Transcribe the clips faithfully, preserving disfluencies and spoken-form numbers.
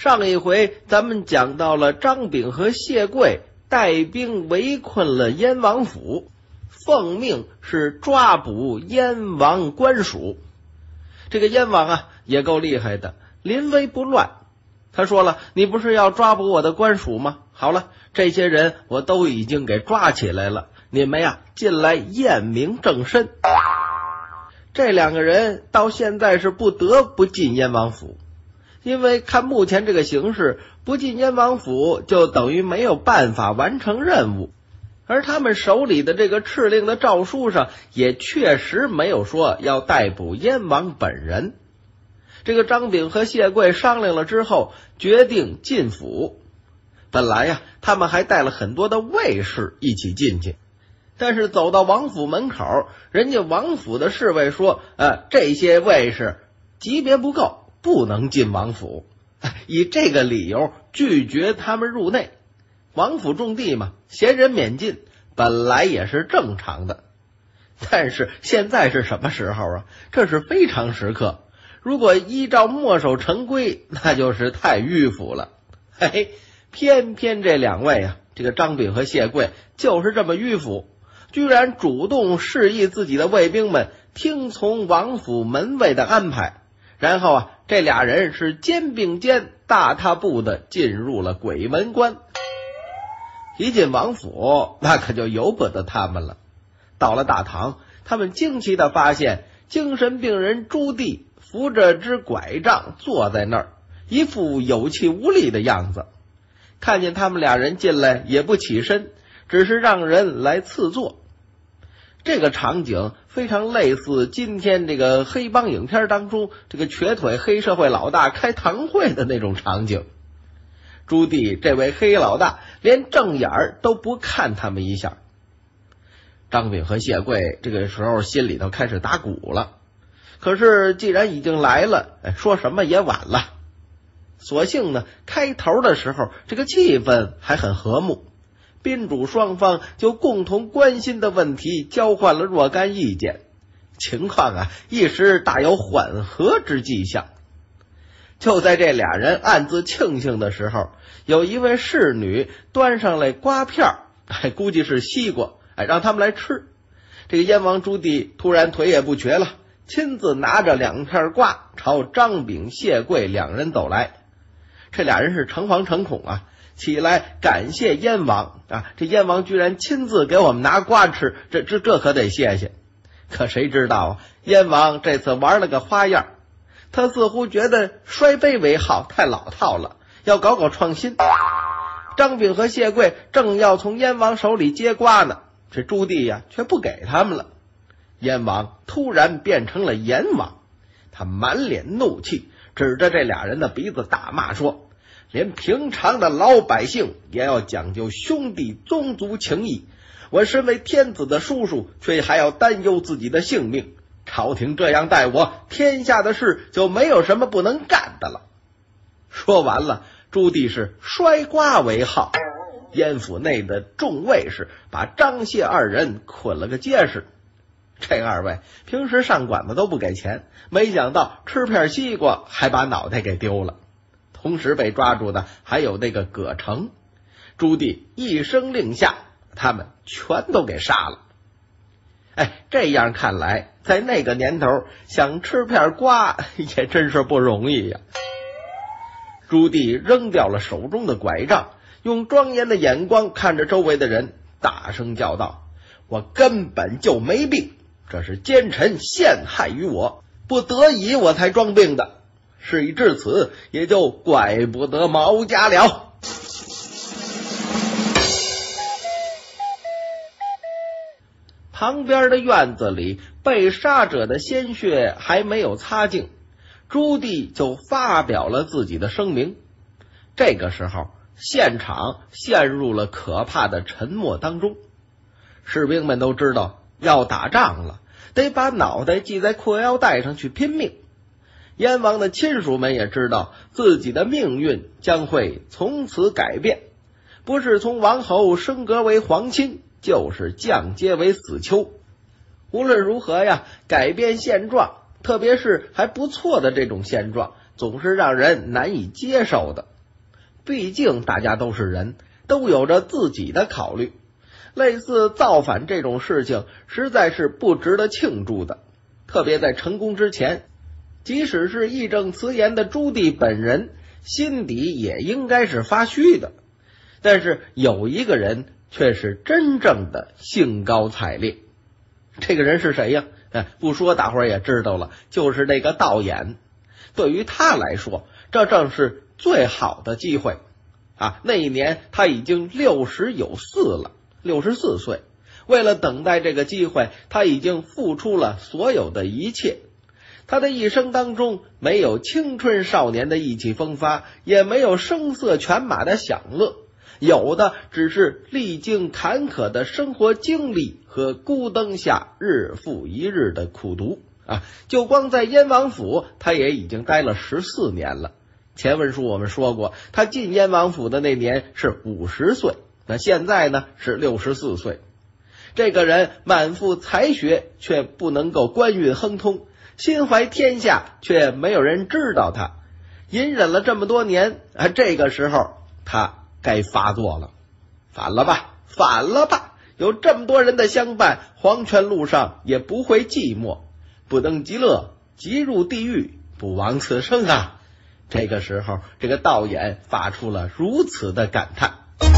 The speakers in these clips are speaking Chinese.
上一回咱们讲到了张炳和谢贵带兵围困了燕王府，奉命是抓捕燕王官署。这个燕王啊也够厉害的，临危不乱。他说了，你不是要抓捕我的官署吗？好了，这些人我都已经给抓起来了，你们呀进来验明正身。这两个人到现在是不得不进燕王府，因为看目前这个形势，不进燕王府就等于没有办法完成任务。而他们手里的这个敕令的诏书上也确实没有说要逮捕燕王本人。这个张炳和谢贵商量了之后，决定进府。本来呀，他们还带了很多的卫士一起进去，但是走到王府门口，人家王府的侍卫说，呃，这些卫士级别不够，不能进王府，以这个理由拒绝他们入内。王府重地嘛，闲人免进，本来也是正常的。但是现在是什么时候啊？这是非常时刻，如果依照墨守成规，那就是太迂腐了。嘿嘿，偏偏这两位啊，这个张炳和谢贵就是这么迂腐，居然主动示意自己的卫兵们听从王府门卫的安排。然后啊，这俩人是肩并肩大踏步的进入了鬼门关。一进王府，那可就由不得他们了。到了大堂，他们惊奇地发现精神病人朱棣扶着只拐杖坐在那儿，一副有气无力的样子。看见他们俩人进来也不起身，只是让人来赐座。这个场景非常类似今天这个黑帮影片当中这个瘸腿黑社会老大开堂会的那种场景。朱棣这位黑老大连正眼儿都不看他们一下。张炳和谢贵这个时候心里头开始打鼓了，可是既然已经来了，说什么也晚了。所幸呢，开头的时候这个气氛还很和睦，宾主双方就共同关心的问题交换了若干意见，情况啊一时大有缓和之迹象。就在这俩人暗自庆幸的时候，有一位侍女端上来瓜片，还估计是西瓜，哎，让他们来吃。这个燕王朱棣突然腿也不瘸了，亲自拿着两片瓜朝张炳谢贵两人走来。这俩人是诚惶诚恐啊，起来感谢燕王啊！这燕王居然亲自给我们拿瓜吃，这这这可得谢谢。可谁知道啊，燕王这次玩了个花样，他似乎觉得摔杯为号太老套了，要搞搞创新。张炳和谢贵正要从燕王手里接瓜呢，这朱棣呀却不给他们了。燕王突然变成了阎王，他满脸怒气，指着这俩人的鼻子大骂说，连平常的老百姓也要讲究兄弟宗族情谊，我身为天子的叔叔，却还要担忧自己的性命，朝廷这样待我，天下的事就没有什么不能干的了。说完了，朱棣是摔瓜为号，燕府内的众卫士把张谢二人捆了个结实。这二位平时上馆子都不给钱，没想到吃片西瓜还把脑袋给丢了。同时被抓住的还有那个葛城。朱棣一声令下，他们全都给杀了。哎，这样看来，在那个年头想吃片瓜也真是不容易呀。朱棣扔掉了手中的拐杖，用庄严的眼光看着周围的人，大声叫道，我根本就没病，这是奸臣陷害于我，不得已我才装病的，事已至此，也就怪不得毛家了。旁边的院子里，被杀者的鲜血还没有擦净，朱棣就发表了自己的声明。这个时候，现场陷入了可怕的沉默当中。士兵们都知道要打仗了，得把脑袋系在裤腰带上去拼命。燕王的亲属们也知道自己的命运将会从此改变，不是从王侯升格为皇亲，就是降阶为死囚。无论如何呀，改变现状，特别是还不错的这种现状， 总是让人难以接受的。毕竟大家都是人，都有着自己的考虑。类似造反这种事情实在是不值得庆祝的，特别在成功之前，即使是义正辞严的朱棣本人心底也应该是发虚的。但是有一个人却是真正的兴高采烈。这个人是谁呀？哎，不说大伙儿也知道了，就是那个道衍。对于他来说，这正是最好的机会啊！那一年他已经六十有四了，六十四岁。为了等待这个机会，他已经付出了所有的一切。他的一生当中没有青春少年的意气风发，也没有声色犬马的享乐，有的只是历经坎坷的生活经历和孤灯下日复一日的苦读啊！就光在燕王府，他也已经待了十四年了。前文书我们说过，他进燕王府的那年是五十岁，那现在呢是六十四岁。这个人满腹才学，却不能够官运亨通，心怀天下，却没有人知道他。隐忍了这么多年啊，这个时候他该发作了。反了吧，反了吧！有这么多人的相伴，黄泉路上也不会寂寞。不登极乐，即入地狱，不枉此生啊！这个时候，这个道衍发出了如此的感叹。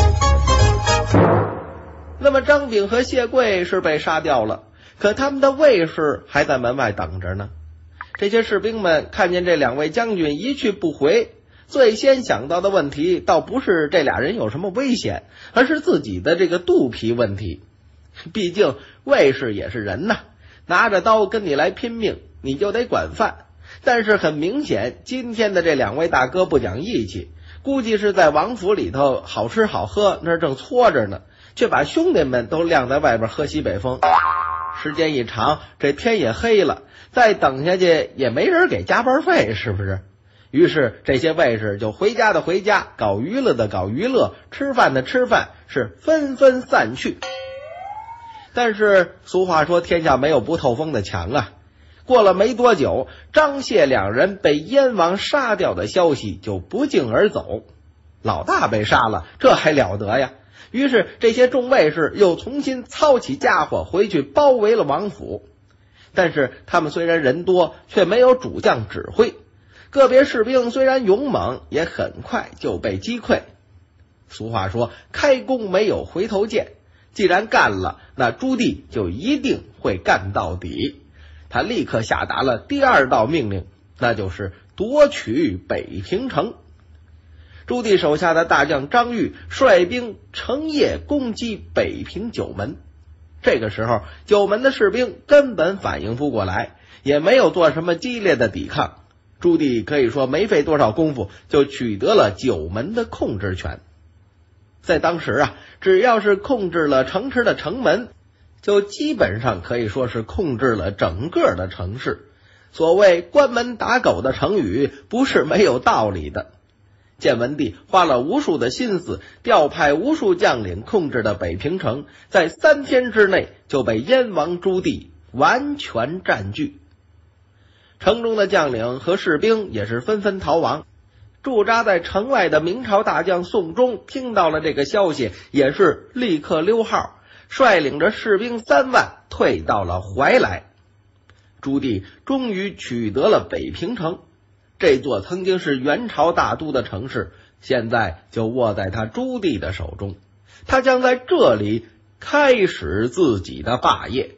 那么张炳和谢贵是被杀掉了，可他们的卫士还在门外等着呢。这些士兵们看见这两位将军一去不回，最先想到的问题倒不是这俩人有什么危险，而是自己的这个肚皮问题。毕竟卫士也是人呐，拿着刀跟你来拼命，你就得管饭。但是很明显，今天的这两位大哥不讲义气，估计是在王府里头好吃好喝，那正搓着呢，却把兄弟们都晾在外边喝西北风。时间一长，这天也黑了，再等下去也没人给加班费，是不是？于是这些卫士就回家的回家，搞娱乐的搞娱乐，吃饭的吃饭，是纷纷散去。但是俗话说天下没有不透风的墙啊，过了没多久，张谢两人被燕王杀掉的消息就不胫而走。老大被杀了，这还了得呀！于是这些众卫士又重新操起家伙回去包围了王府。但是他们虽然人多，却没有主将指挥，个别士兵虽然勇猛，也很快就被击溃。俗话说开弓没有回头箭，既然干了，那朱棣就一定会干到底。他立刻下达了第二道命令，那就是夺取北平城。朱棣手下的大将张玉率兵成夜攻击北平九门。这个时候九门的士兵根本反应不过来，也没有做什么激烈的抵抗。朱棣可以说没费多少功夫就取得了九门的控制权。在当时啊，只要是控制了城池的城门，就基本上可以说是控制了整个的城市。所谓关门打狗的成语不是没有道理的。建文帝花了无数的心思，调派无数将领控制的北平城，在三天之内就被燕王朱棣完全占据。城中的将领和士兵也是纷纷逃亡。驻扎在城外的明朝大将宋忠听到了这个消息，也是立刻溜号，率领着士兵三万退到了怀来。朱棣终于取得了北平城，这座曾经是元朝大都的城市，现在就握在他朱棣的手中。他将在这里开始自己的霸业。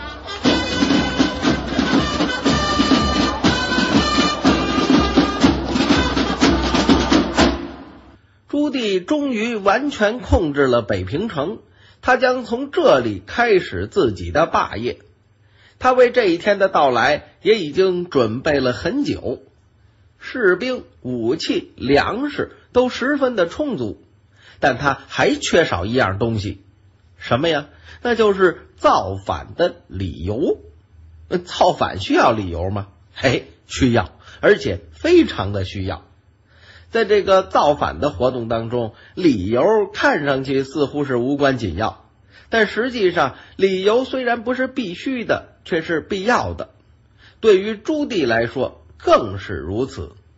朱棣终于完全控制了北平城，他将从这里开始自己的霸业。他为这一天的到来也已经准备了很久，士兵、武器、粮食都十分的充足，但他还缺少一样东西。什么呀？那就是造反的理由。造反需要理由吗？嘿，需要，而且非常的需要。在这个造反的活动当中，理由看上去似乎是无关紧要，但实际上理由虽然不是必须的，却是必要的。对于朱棣来说更是如此。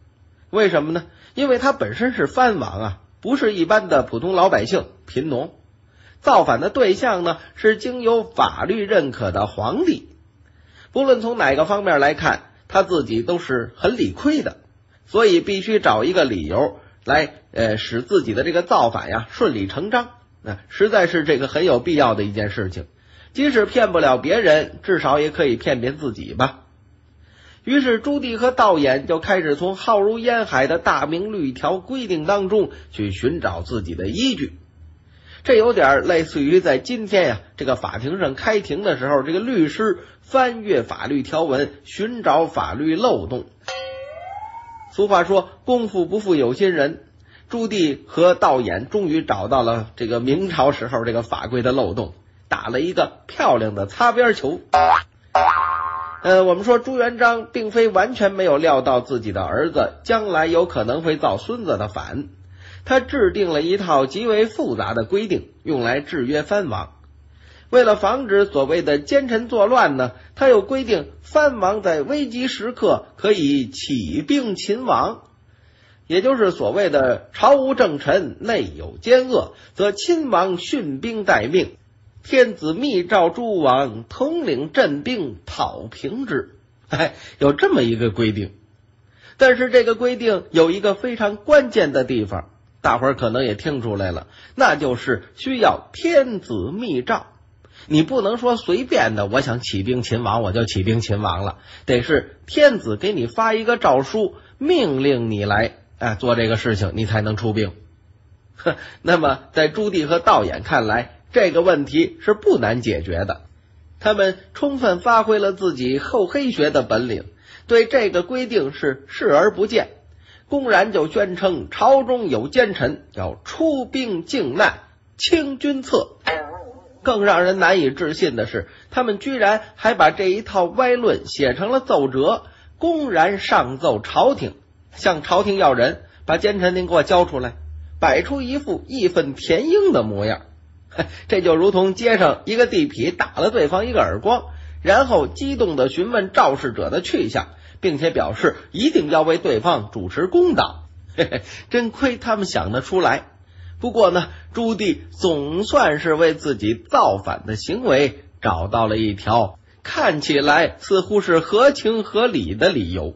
为什么呢？因为他本身是藩王啊，不是一般的普通老百姓贫农。造反的对象呢，是经由法律认可的皇帝。不论从哪个方面来看，他自己都是很理亏的，所以必须找一个理由来呃使自己的这个造反呀顺理成章。那、呃、实在是这个很有必要的一件事情，即使骗不了别人，至少也可以骗骗自己吧。于是朱棣和道衍就开始从浩如烟海的大明律条规定当中去寻找自己的依据。这有点类似于在今天呀，这个法庭上开庭的时候，这个律师翻阅法律条文，寻找法律漏洞。俗话说，功夫不负有心人。朱棣和道衍终于找到了这个明朝时候这个法规的漏洞，打了一个漂亮的擦边球。呃，我们说朱元璋并非完全没有料到自己的儿子将来有可能会造孙子的反，他制定了一套极为复杂的规定，用来制约藩王。为了防止所谓的奸臣作乱呢，他又规定藩王在危急时刻可以起兵勤王，也就是所谓的朝无正臣，内有奸恶，则亲王训兵待命，天子密诏诸王，统领镇兵，讨平之。哎，有这么一个规定。但是这个规定有一个非常关键的地方，大伙儿可能也听出来了，那就是需要天子密诏。你不能说随便的，我想起兵勤王我就起兵勤王了，得是天子给你发一个诏书，命令你来哎做这个事情，你才能出兵。那么在朱棣和道衍看来，这个问题是不难解决的。他们充分发挥了自己厚黑学的本领，对这个规定是视而不见，公然就宣称朝中有奸臣，要出兵靖难，清君侧。更让人难以置信的是，他们居然还把这一套歪论写成了奏折，公然上奏朝廷，向朝廷要人，把奸臣您给我交出来，摆出一副义愤填膺的模样。这就如同街上一个地痞打了对方一个耳光，然后激动地询问肇事者的去向，并且表示一定要为对方主持公道。嘿嘿，真亏他们想得出来。不过呢，朱棣总算是为自己造反的行为找到了一条看起来似乎是合情合理的理由。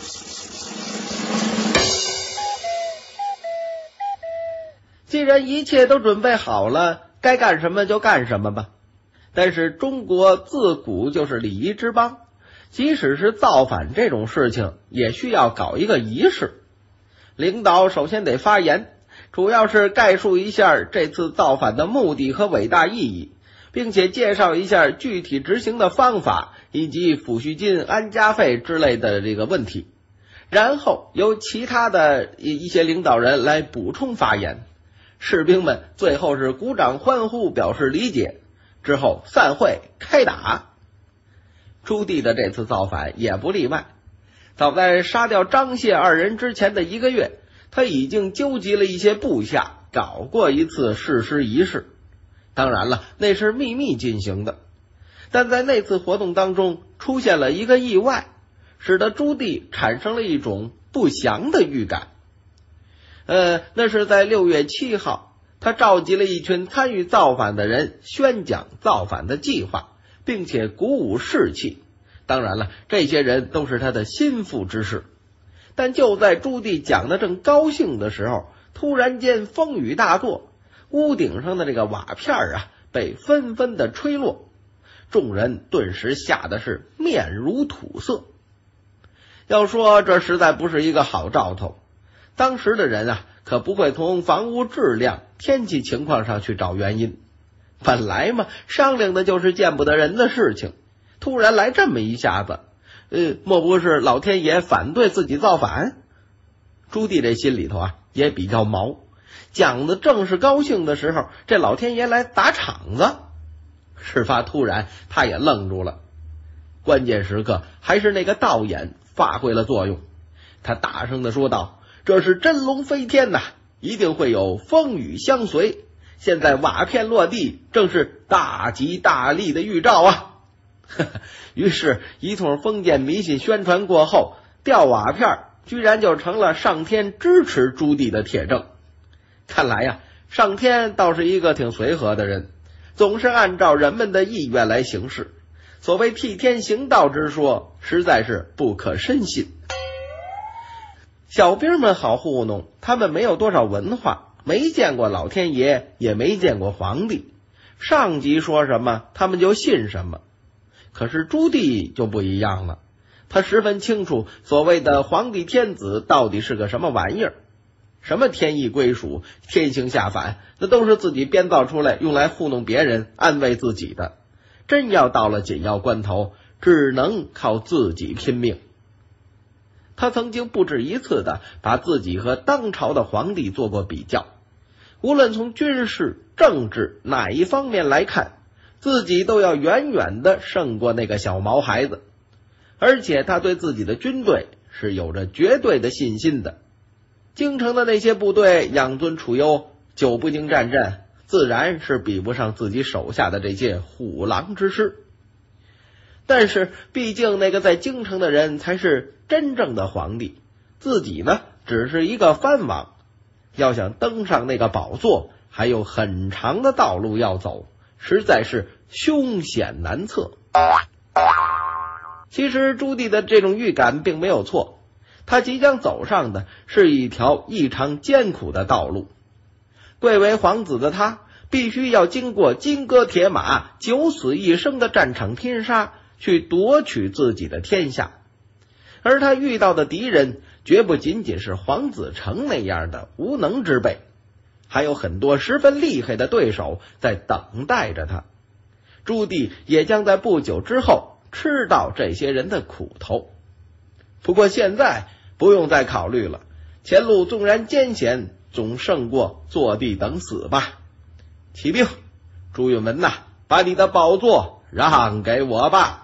既然一切都准备好了，该干什么就干什么吧。但是中国自古就是礼仪之邦，即使是造反这种事情，也需要搞一个仪式。领导首先得发言，主要是概述一下这次造反的目的和伟大意义，并且介绍一下具体执行的方法以及抚恤金、安家费之类的这个问题。然后由其他的一些领导人来补充发言，士兵们最后是鼓掌欢呼表示理解，之后散会开打。朱棣的这次造反也不例外，早在杀掉张谢二人之前的一个月，他已经纠集了一些部下，搞过一次誓师仪式。当然了，那是秘密进行的。但在那次活动当中出现了一个意外，使得朱棣产生了一种不祥的预感。呃，那是在六月七号，他召集了一群参与造反的人，宣讲造反的计划，并且鼓舞士气。当然了，这些人都是他的心腹之士。但就在朱棣讲得正高兴的时候，突然间风雨大作，屋顶上的这个瓦片啊被纷纷的吹落，众人顿时吓得是面如土色。要说这实在不是一个好兆头，当时的人啊可不会从房屋质量、天气情况上去找原因。本来嘛，商量的就是见不得人的事情，突然来这么一下子，呃，莫不是老天爷反对自己造反？朱棣这心里头啊也比较毛，讲的正是高兴的时候，这老天爷来打场子。事发突然，他也愣住了。关键时刻还是那个道衍发挥了作用，他大声地说道：“这是真龙飞天呐，一定会有风雨相随。现在瓦片落地，正是大吉大利的预兆啊！”于是一通封建迷信宣传过后，掉瓦片居然就成了上天支持朱棣的铁证。看来呀，上天倒是一个挺随和的人，总是按照人们的意愿来行事。所谓替天行道之说，实在是不可深信。小兵们好糊弄，他们没有多少文化，没见过老天爷，也没见过皇帝，上级说什么他们就信什么。可是朱棣就不一样了，他十分清楚所谓的皇帝天子到底是个什么玩意儿，什么天意归属、天行下凡，那都是自己编造出来用来糊弄别人、安慰自己的。真要到了紧要关头，只能靠自己拼命。他曾经不止一次的把自己和当朝的皇帝做过比较，无论从军事、政治哪一方面来看，自己都要远远的胜过那个小毛孩子。而且他对自己的军队是有着绝对的信心的。京城的那些部队养尊处优，久不经战阵，自然是比不上自己手下的这些虎狼之师。但是毕竟那个在京城的人才是真正的皇帝，自己呢只是一个藩王，要想登上那个宝座，还有很长的道路要走，实在是凶险难测。其实朱棣的这种预感并没有错，他即将走上的是一条异常艰苦的道路。贵为皇子的他，必须要经过金戈铁马、九死一生的战场拼杀，去夺取自己的天下。而他遇到的敌人绝不仅仅是黄子成那样的无能之辈，还有很多十分厉害的对手在等待着他。朱棣也将在不久之后吃到这些人的苦头。不过现在不用再考虑了，前路纵然艰险，总胜过坐地等死吧。起兵，朱允炆呐，把你的宝座让给我吧。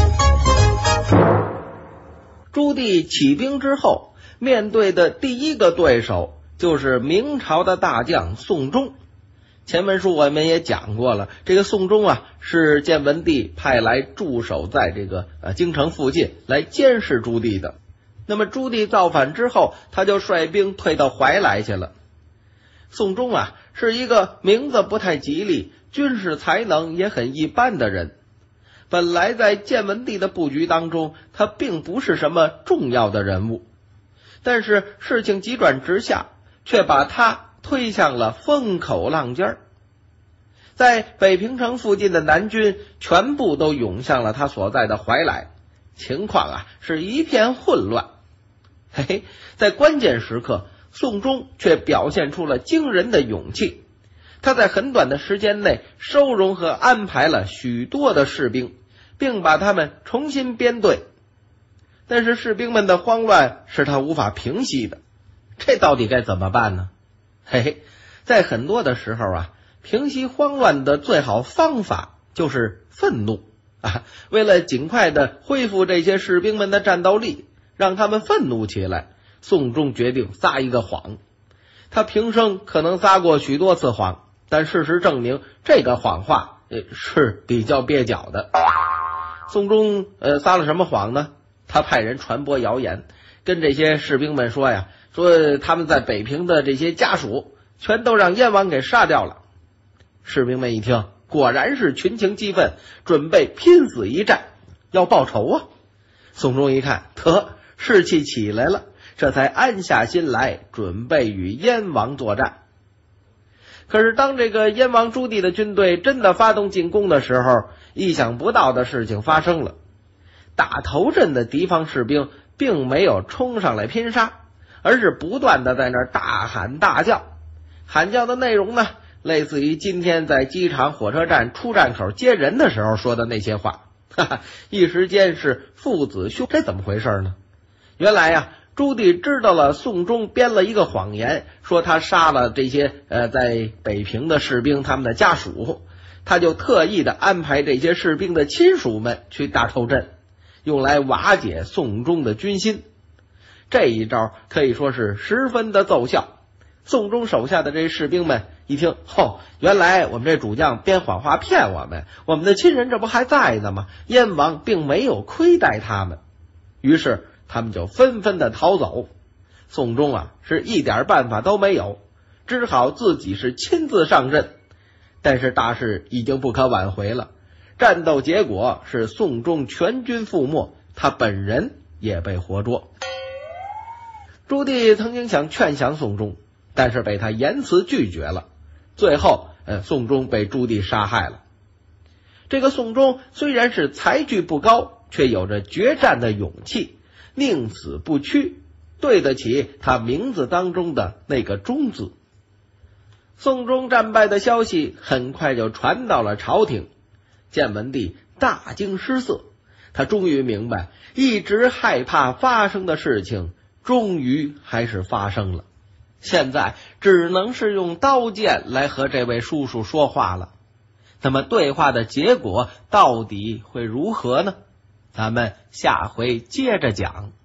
朱棣起兵之后，面对的第一个对手就是明朝的大将宋忠。前文书我们也讲过了，这个宋忠啊，是建文帝派来驻守在这个呃京城附近来监视朱棣的。那么朱棣造反之后，他就率兵退到怀来去了。宋忠啊，是一个名字不太吉利、军事才能也很一般的人。本来在建文帝的布局当中，他并不是什么重要的人物，但是事情急转直下，却把他推向了风口浪尖儿。在北平城附近的南军全部都涌向了他所在的怀来，情况啊是一片混乱。嘿嘿，在关键时刻，宋忠却表现出了惊人的勇气。他在很短的时间内收容和安排了许多的士兵，并把他们重新编队。但是士兵们的慌乱是他无法平息的，这到底该怎么办呢？嘿嘿，在很多的时候啊，平息慌乱的最好方法就是愤怒啊！为了尽快的恢复这些士兵们的战斗力，让他们愤怒起来，宋忠决定撒一个谎。他平生可能撒过许多次谎，但事实证明这个谎话呃是比较蹩脚的。宋忠呃撒了什么谎呢？他派人传播谣言，跟这些士兵们说呀，说他们在北平的这些家属全都让燕王给杀掉了。士兵们一听，果然是群情激愤，准备拼死一战，要报仇啊！宋忠一看，得士气起来了，这才安下心来，准备与燕王作战。可是当这个燕王朱棣的军队真的发动进攻的时候，意想不到的事情发生了。打头阵的敌方士兵并没有冲上来拼杀，而是不断的在那儿大喊大叫。喊叫的内容呢，类似于今天在机场、火车站出站口接人的时候说的那些话。哈哈，一时间是父子兄，这怎么回事呢？原来呀、啊，朱棣知道了宋忠编了一个谎言，说他杀了这些呃在北平的士兵他们的家属，他就特意的安排这些士兵的亲属们去打头阵，用来瓦解宋忠的军心。这一招可以说是十分的奏效。宋忠手下的这士兵们一听，哦，原来我们这主将编谎话骗我们，我们的亲人这不还在呢吗？燕王并没有亏待他们。于是他们就纷纷的逃走。宋忠啊是一点办法都没有，只好自己是亲自上阵。但是大事已经不可挽回了，战斗结果是宋忠全军覆没，他本人也被活捉。朱棣曾经想劝降宋忠，但是被他严词拒绝了，最后呃，宋忠被朱棣杀害了。这个宋忠虽然是才具不高，却有着决战的勇气，宁死不屈，对得起他名字当中的那个忠字。宋忠战败的消息很快就传到了朝廷，建文帝大惊失色，他终于明白，一直害怕发生的事情终于还是发生了，现在只能是用刀剑来和这位叔叔说话了。那么对话的结果到底会如何呢？咱们下回接着讲。